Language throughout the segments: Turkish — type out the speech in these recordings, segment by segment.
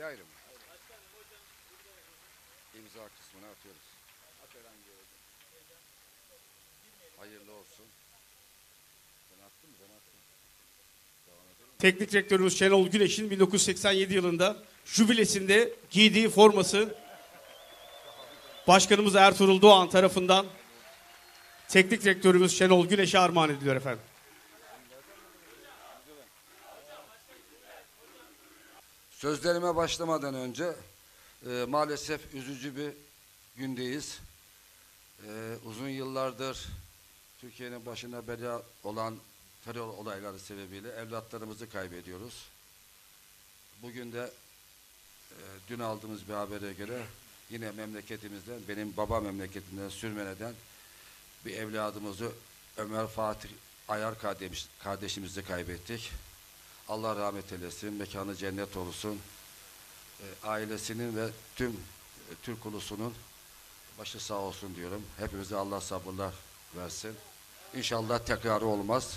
Ayrı ayrı mı? İmza kısmını atıyoruz. Hayırlı olsun. Ben attım mı? Ben attım. Teknik direktörümüz Şenol Güneş'in 1987 yılında jübilesinde giydiği forması Başkanımız Ertuğrul Doğan tarafından teknik direktörümüz Şenol Güneş'e armağan ediliyor efendim. Sözlerime başlamadan önce maalesef üzücü bir gündeyiz. Uzun yıllardır Türkiye'nin başına bela olan terör olayları sebebiyle evlatlarımızı kaybediyoruz. Bugün de dün aldığımız bir habere göre yine memleketimizden, benim baba memleketinden Sürmene'den bir evladımızı Ömer Fatih Ayar kardeşimizi kaybettik. Allah rahmet eylesin, mekanı cennet olsun. Ailesinin ve tüm Türk ulusunun başı sağ olsun diyorum. Hepimize Allah sabırlar versin. İnşallah tekrarı olmaz.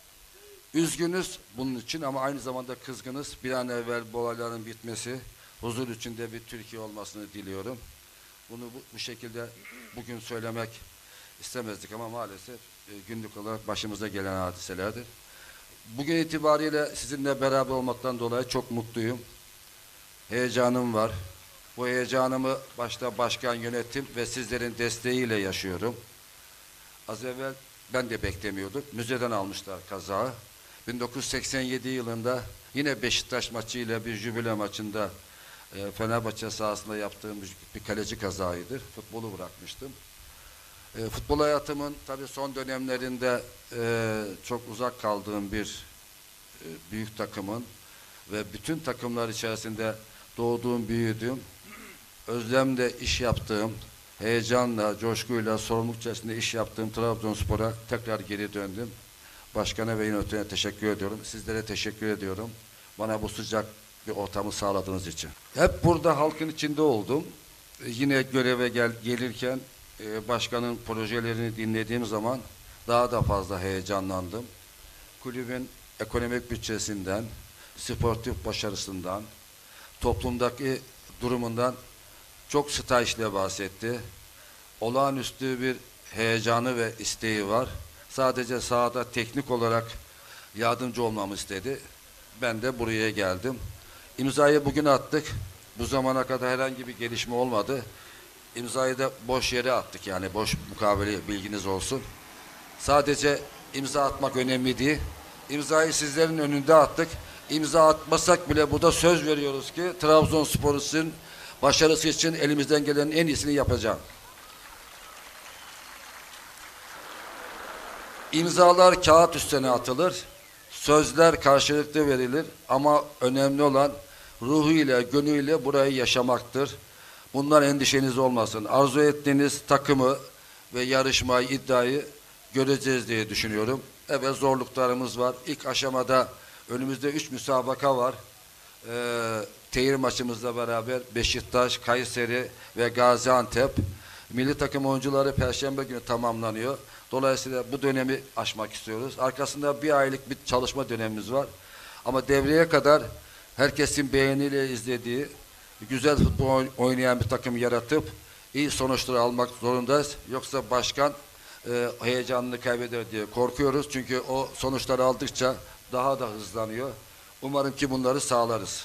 Üzgünüz bunun için ama aynı zamanda kızgınız. Bir an evvel bu olayların bitmesi, huzur içinde bir Türkiye olmasını diliyorum. Bunu bu şekilde bugün söylemek istemezdik ama maalesef günlük olarak başımıza gelen hadiselerdir. Bugün itibariyle sizinle beraber olmaktan dolayı çok mutluyum. Heyecanım var. Bu heyecanımı başta başkan, yönetim ve sizlerin desteğiyle yaşıyorum. Az evvel ben de beklemiyordum. Müzeden almışlar kazağı. 1987 yılında yine Beşiktaş maçıyla bir jübile maçında Fenerbahçe sahasında yaptığım bir kaleci kazağıydı. Futbolu bırakmıştım. Futbol hayatımın tabii son dönemlerinde çok uzak kaldığım bir büyük takımın ve bütün takımlar içerisinde doğduğum, büyüdüğüm, özlemle iş yaptığım, heyecanla, coşkuyla, sorumluluk içerisinde iş yaptığım Trabzonspor'a tekrar geri döndüm. Başkana ve yönetimine teşekkür ediyorum. Sizlere teşekkür ediyorum. Bana bu sıcak bir ortamı sağladığınız için. Hep burada halkın içinde oldum. Yine göreve gelirken başkanın projelerini dinlediğim zaman daha da fazla heyecanlandım. Kulübün ekonomik bütçesinden, sportif başarısından, toplumdaki durumundan çok stajla bahsetti. Olağanüstü bir heyecanı ve isteği var. Sadece sahada teknik olarak yardımcı olmamı istedi. Ben de buraya geldim. İmzayı bugün attık. Bu zamana kadar herhangi bir gelişme olmadı. İmzayı da boş yere attık, yani boş mukavele, bilginiz olsun. Sadece imza atmak önemli değil. İmzayı sizlerin önünde attık. İmza atmasak bile burada söz veriyoruz ki Trabzonspor'un başarısı için elimizden gelenin en iyisini yapacağım. İmzalar kağıt üstüne atılır. Sözler karşılıklı verilir ama önemli olan ruhuyla, gönlüyle burayı yaşamaktır. Bundan endişeniz olmasın. Arzu ettiğiniz takımı ve yarışmayı, iddiayı göreceğiz diye düşünüyorum. Evet, zorluklarımız var. İlk aşamada önümüzde 3 müsabaka var. Tehir maçımızla beraber Beşiktaş, Kayseri ve Gaziantep. Milli takım oyuncuları Perşembe günü tamamlanıyor. Dolayısıyla bu dönemi aşmak istiyoruz. Arkasında bir aylık bir çalışma dönemimiz var. Ama devreye kadar herkesin beğeniyle izlediği, güzel futbol oynayan bir takım yaratıp iyi sonuçları almak zorundayız. Yoksa başkan heyecanını kaybeder diye korkuyoruz. Çünkü o sonuçları aldıkça daha da hızlanıyor. Umarım ki bunları sağlarız.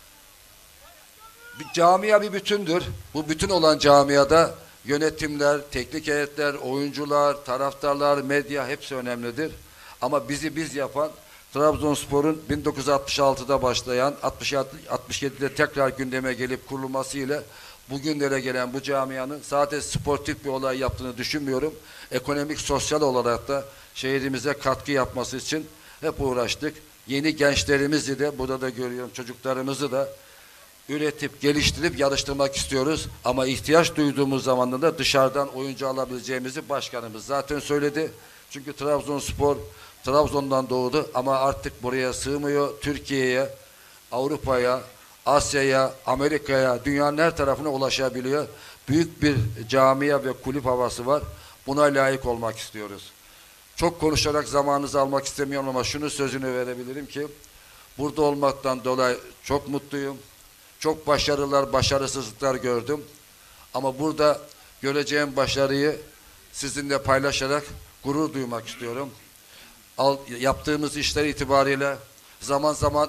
Bir camia bir bütündür. Bu bütün olan camiada yönetimler, teknik heyetler, oyuncular, taraftarlar, medya hepsi önemlidir. Ama bizi biz yapan Trabzonspor'un 1966'da başlayan, 67'de tekrar gündeme gelip kurulmasıyla bugünlere gelen bu camianın sadece sportif bir olay yaptığını düşünmüyorum. Ekonomik, sosyal olarak da şehrimize katkı yapması için hep uğraştık. Yeni gençlerimizi de burada da görüyorum, çocuklarımızı da üretip, geliştirip yarıştırmak istiyoruz. Ama ihtiyaç duyduğumuz zamanda da dışarıdan oyuncu alabileceğimizi başkanımız zaten söyledi. Çünkü Trabzonspor Trabzon'dan doğdu ama artık buraya sığmıyor. Türkiye'ye, Avrupa'ya, Asya'ya, Amerika'ya, dünyanın her tarafına ulaşabiliyor. Büyük bir camia ve kulüp havası var. Buna layık olmak istiyoruz. Çok konuşarak zamanınızı almak istemiyorum ama şunu sözünü verebilirim ki burada olmaktan dolayı çok mutluyum. Çok başarılar, başarısızlıklar gördüm. Ama burada göreceğim başarıyı sizinle paylaşarak gurur duymak istiyorum. Yaptığımız işler itibariyle zaman zaman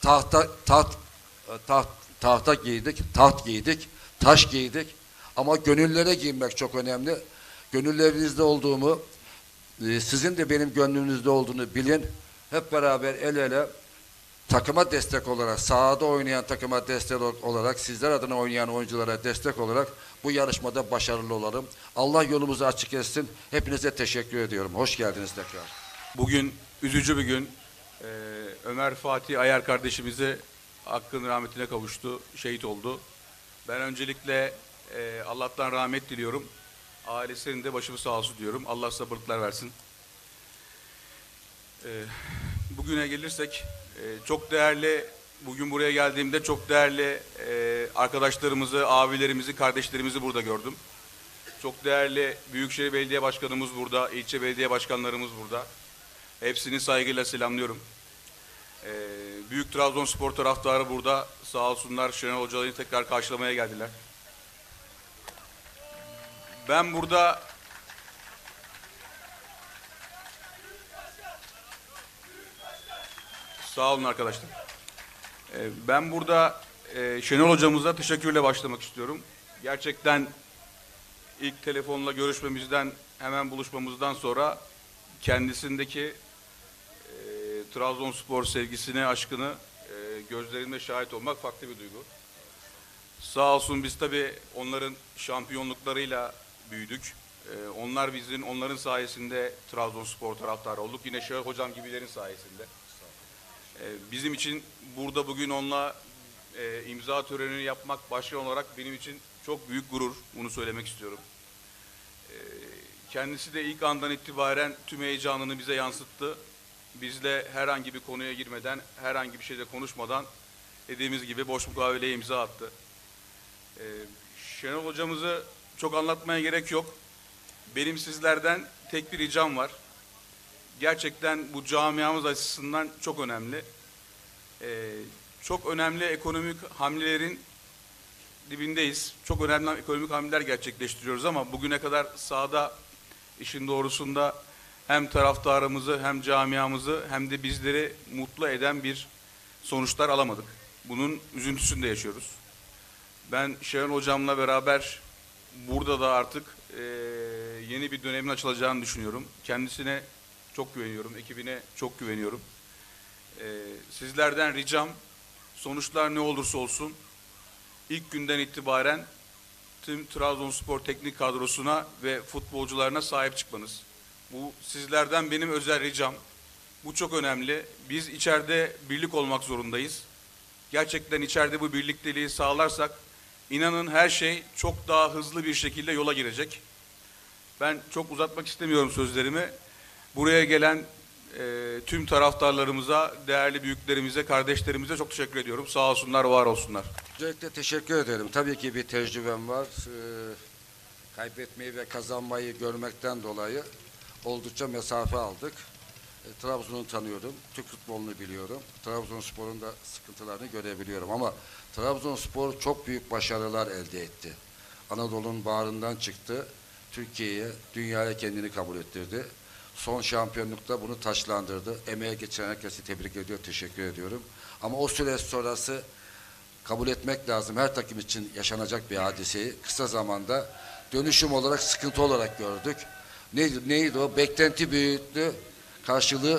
tahta giydik, taht giydik, taş giydik. Ama gönüllere giymek çok önemli. Gönüllerinizde olduğumu, sizin de benim gönlünüzde olduğunu bilin. Hep beraber el ele takıma destek olarak, sahada oynayan takıma destek olarak, sizler adına oynayan oyunculara destek olarak bu yarışmada başarılı olalım. Allah yolumuzu açık etsin. Hepinize teşekkür ediyorum. Hoş geldiniz tekrar. Bugün üzücü bir gün. Ömer Fatih Ayar kardeşimizi hakkın rahmetine kavuştu, şehit oldu. Ben öncelikle Allah'tan rahmet diliyorum. Ailesinin de başımız sağ olsun diyorum. Allah sabırlıklar versin. Bugüne gelirsek çok değerli, bugün buraya geldiğimde çok değerli arkadaşlarımızı, abilerimizi, kardeşlerimizi burada gördüm. Çok değerli Büyükşehir Belediye Başkanımız burada, ilçe belediye başkanlarımız burada. Hepsini saygıyla selamlıyorum. Büyük Trabzonspor taraftarı burada. Sağ olsunlar, Şenol Hoca'yı tekrar karşılamaya geldiler. Ben burada sağ olun arkadaşlar. Ben burada Şenol Hocamıza teşekkürle başlamak istiyorum. Gerçekten ilk telefonla görüşmemizden, hemen buluşmamızdan sonra kendisindeki Trabzonspor sevgisine, aşkını gözlerimle şahit olmak farklı bir duygu. Sağ olsun biz tabii onların şampiyonluklarıyla büyüdük. Onların sayesinde Trabzonspor taraftarı olduk. Yine Şenol Hocam gibilerin sayesinde. Bizim için burada bugün onunla imza törenini yapmak başkan olarak benim için çok büyük gurur. Bunu söylemek istiyorum. Kendisi de ilk andan itibaren tüm heyecanını bize yansıttı. Bizle herhangi bir konuya girmeden, herhangi bir şeyde konuşmadan dediğimiz gibi boş mukaveleye imza attı. Şenol Hocamızı çok anlatmaya gerek yok. Benim sizlerden tek bir ricam var. Gerçekten bu camiamız açısından çok önemli. Çok önemli ekonomik hamlelerin dibindeyiz. Çok önemli ekonomik hamleler gerçekleştiriyoruz ama bugüne kadar sahada işin doğrusunda hem taraftarımızı hem camiamızı hem de bizleri mutlu eden bir sonuçlar alamadık. Bunun üzüntüsünü de yaşıyoruz. Ben Şenol Hocam'la beraber burada da artık yeni bir dönemin açılacağını düşünüyorum. Kendisine çok güveniyorum, ekibine çok güveniyorum. Sizlerden ricam, sonuçlar ne olursa olsun ilk günden itibaren tüm Trabzonspor teknik kadrosuna ve futbolcularına sahip çıkmanız. Bu sizlerden benim özel ricam. Bu çok önemli. Biz içeride birlik olmak zorundayız. Gerçekten içeride bu birlikteliği sağlarsak inanın her şey çok daha hızlı bir şekilde yola girecek. Ben çok uzatmak istemiyorum sözlerimi. Buraya gelen tüm taraftarlarımıza, değerli büyüklerimize, kardeşlerimize çok teşekkür ediyorum. Sağ olsunlar, var olsunlar. Öncelikle teşekkür ederim. Tabii ki bir tecrübem var. Kaybetmeyi ve kazanmayı görmekten dolayı oldukça mesafe aldık. Trabzon'u tanıyorum, Türk futbolunu biliyorum. Trabzonspor'un da sıkıntılarını görebiliyorum ama Trabzonspor çok büyük başarılar elde etti. Anadolu'nun bağrından çıktı. Türkiye'ye, dünyaya kendini kabul ettirdi. Son şampiyonlukta bunu taçlandırdı. Emeğe geçen herkesi tebrik ediyor, teşekkür ediyorum. Ama o süreç sonrası kabul etmek lazım. Her takım için yaşanacak bir hadiseyi kısa zamanda dönüşüm olarak, sıkıntı olarak gördük. Neydi o? Beklenti büyüktü, karşılığı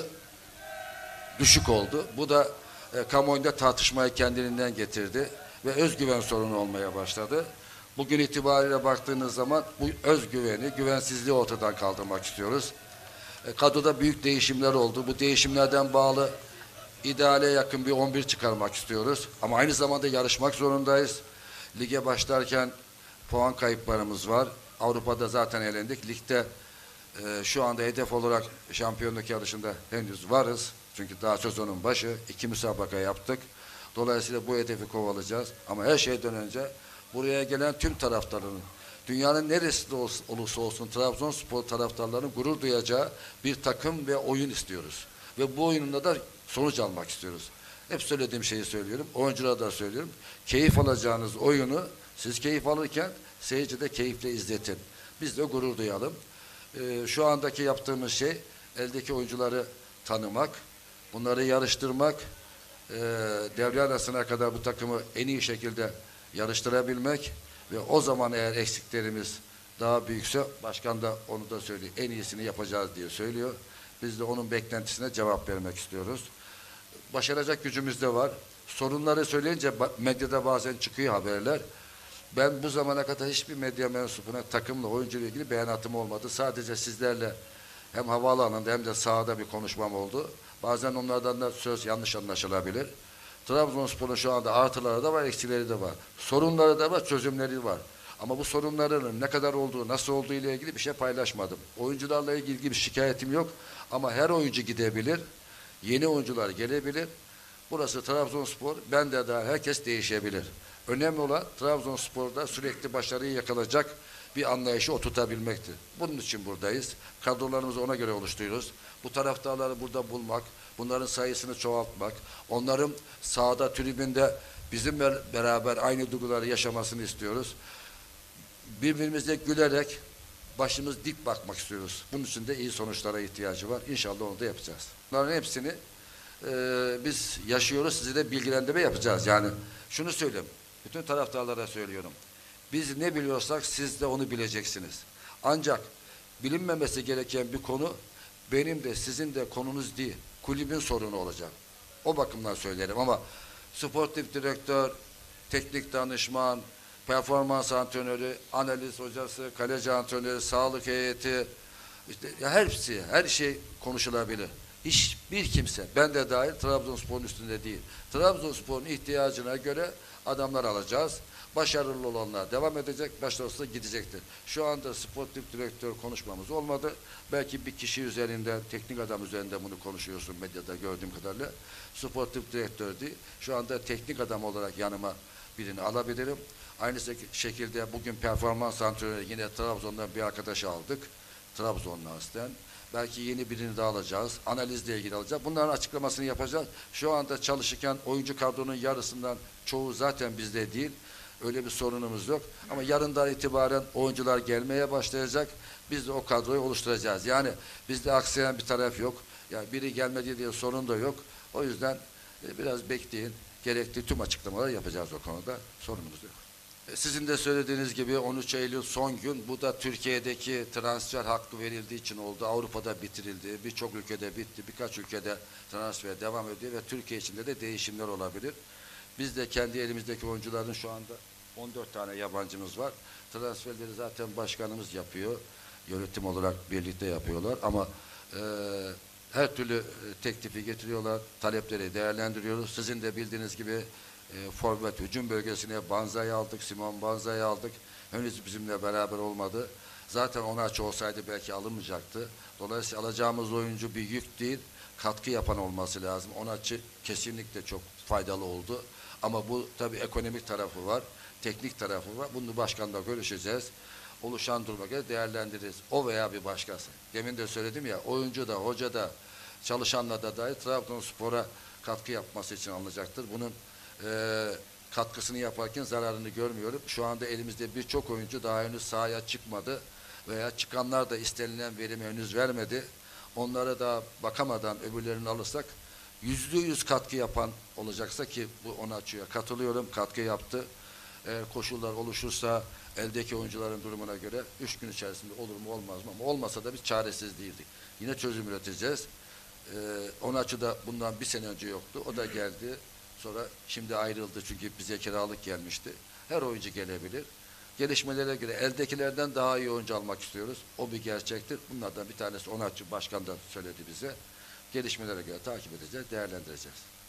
düşük oldu. Bu da kamuoyunda tartışmayı kendiliğinden getirdi ve özgüven sorunu olmaya başladı. Bugün itibariyle baktığınız zaman bu özgüveni, güvensizliği ortadan kaldırmak istiyoruz. Kadroda büyük değişimler oldu. Bu değişimlerden bağlı ideale yakın bir 11 çıkarmak istiyoruz. Ama aynı zamanda yarışmak zorundayız. Lige başlarken puan kayıplarımız var. Avrupa'da zaten elendik. Ligde şu anda hedef olarak şampiyonluk yarışında henüz varız. Çünkü daha sezonun başı 2 müsabaka yaptık. Dolayısıyla bu hedefi kovalayacağız. Ama her şeyden önce buraya gelen tüm taraftarların, dünyanın neresinde olursa olsun Trabzonspor taraftarlarının gurur duyacağı bir takım ve oyun istiyoruz. Ve bu oyununda da sonuç almak istiyoruz. Hep söylediğim şeyi söylüyorum. Oyunculara da söylüyorum. Keyif alacağınız oyunu siz keyif alırken seyirci de keyifle izletin. Biz de gurur duyalım. Şu andaki yaptığımız şey eldeki oyuncuları tanımak, bunları yarıştırmak, devre arasına kadar bu takımı en iyi şekilde yarıştırabilmek ve o zaman eğer eksiklerimiz daha büyükse başkan da onu da söylüyor. En iyisini yapacağız diye söylüyor. Biz de onun beklentisine cevap vermek istiyoruz. Başaracak gücümüz de var. Sorunları söyleyince medyada bazen çıkıyor haberler. Ben bu zamana kadar hiçbir medya mensubuna takımla oyuncuyla ilgili beyanatım olmadı. Sadece sizlerle hem havaalanında hem de sahada bir konuşmam oldu. Bazen onlardan da söz yanlış anlaşılabilir. Trabzonspor'un şu anda artıları da var, eksileri de var. Sorunları da var, çözümleri var. Ama bu sorunların ne kadar olduğu, nasıl olduğu ile ilgili bir şey paylaşmadım. Oyuncularla ilgili bir şikayetim yok. Ama her oyuncu gidebilir. Yeni oyuncular gelebilir. Burası Trabzonspor. Ben de dahil herkes değişebilir. Önemli olan Trabzonspor'da sürekli başarıyı yakalayacak bir anlayışı oturtabilmektir. Bunun için buradayız. Kadrolarımızı ona göre oluşturuyoruz. Bu taraftarları burada bulmak, bunların sayısını çoğaltmak, onların sahada, tribünde bizimle beraber aynı duyguları yaşamasını istiyoruz. Birbirimize gülerek başımız dik bakmak istiyoruz. Bunun için de iyi sonuçlara ihtiyacı var. İnşallah onu da yapacağız. Bunların hepsini biz yaşıyoruz. Size de bilgilendirme yapacağız. Yani şunu söyleyeyim. Bütün taraftarlara söylüyorum. Biz ne biliyorsak siz de onu bileceksiniz. Ancak bilinmemesi gereken bir konu benim de sizin de konunuz değil. Kulübün sorunu olacak. O bakımdan söylerim ama sportif direktör, teknik danışman, performans antrenörü, analiz hocası, kaleci antrenörü, sağlık heyeti, işte ya hepsi, her şey konuşulabilir. Hiçbir kimse, ben de dahil Trabzonspor'un üstünde değil. Trabzonspor'un ihtiyacına göre adamlar alacağız. Başarılı olanlar devam edecek, başarısız gidecektir. Şu anda sportif direktör konuşmamız olmadı. Belki bir kişi üzerinden, teknik adam üzerinden bunu konuşuyorsun medyada gördüğüm kadarıyla. Sportif direktör değil. Şu anda teknik adam olarak yanıma birini alabilirim. Aynı şekilde bugün performans antrenörü yine Trabzon'dan bir arkadaşı aldık. Trabzon'la aslen. Belki yeni birini daha alacağız. Analizle ilgili alacağız. Bunların açıklamasını yapacağız. Şu anda çalışırken oyuncu kadronun yarısından çoğu zaten bizde değil. Öyle bir sorunumuz yok. Ama yarından itibaren oyuncular gelmeye başlayacak. Biz de o kadroyu oluşturacağız. Yani bizde aksayan bir taraf yok. Yani biri gelmedi diye sorun da yok. O yüzden biraz bekleyin. Gerekli tüm açıklamaları yapacağız o konuda. Sorunumuz yok. Sizin de söylediğiniz gibi 13 Eylül son gün. Bu da Türkiye'deki transfer hakkı verildiği için oldu. Avrupa'da bitirildi. Birçok ülkede bitti. Birkaç ülkede transfer devam ediyor ve Türkiye içinde de değişimler olabilir. Biz de kendi elimizdeki oyuncuların şu anda 14 tane yabancımız var. Transferleri zaten başkanımız yapıyor. Yönetim olarak birlikte yapıyorlar ama her türlü teklifi getiriyorlar. Talepleri değerlendiriyoruz. Sizin de bildiğiniz gibi forvet hücum bölgesine Banza'yı aldık. Simon Banza'yı aldık. Henüz bizimle beraber olmadı. Zaten Onaçı olsaydı belki alınmayacaktı. Dolayısıyla alacağımız oyuncu bir yük değil, katkı yapan olması lazım. Onaçı kesinlikle çok faydalı oldu. Ama bu tabii ekonomik tarafı var, teknik tarafı var. Bunu başkanla görüşeceğiz. Oluşan duruma göre değerlendiririz. O veya bir başkası. Demin de söyledim ya, oyuncu da, hoca da, çalışanla da dair Trabzonspor'a katkı yapması için alınacaktır. Bunun katkısını yaparken zararını görmüyorum. Şu anda elimizde birçok oyuncu daha henüz sahaya çıkmadı veya çıkanlar da istenilen verimi henüz vermedi. Onlara da bakamadan öbürlerini alırsak %100 katkı yapan olacaksa ki bu Onaçı'ya katılıyorum, katkı yaptı. Eğer koşullar oluşursa eldeki oyuncuların durumuna göre 3 gün içerisinde olur mu olmaz mı? Ama olmasa da biz çaresiz değildik. Yine çözüm üreteceğiz. Onaçı da bundan bir sene önce yoktu. O da geldi. Sonra şimdi ayrıldı çünkü bize kiralık gelmişti. Her oyuncu gelebilir. Gelişmelere göre eldekilerden daha iyi oyuncu almak istiyoruz. O bir gerçektir. Bunlardan bir tanesi Onaçı başkan da söyledi bize. Gelişmelere göre takip edeceğiz, değerlendireceğiz.